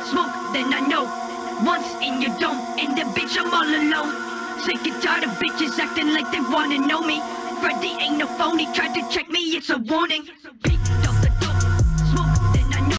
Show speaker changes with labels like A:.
A: smoke, then I know. Once and you don't, and the bitch I'm all alone. Sick and tired of bitches acting like they wanna know me. Freddy ain't no phony, tried to check me, it's a warning.